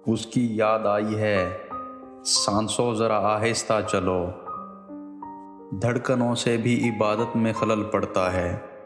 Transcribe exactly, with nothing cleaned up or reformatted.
उसकी याद आई है, सांसों ज़रा आहिस्ता चलो, धड़कनों से भी इबादत में खलल पड़ता है।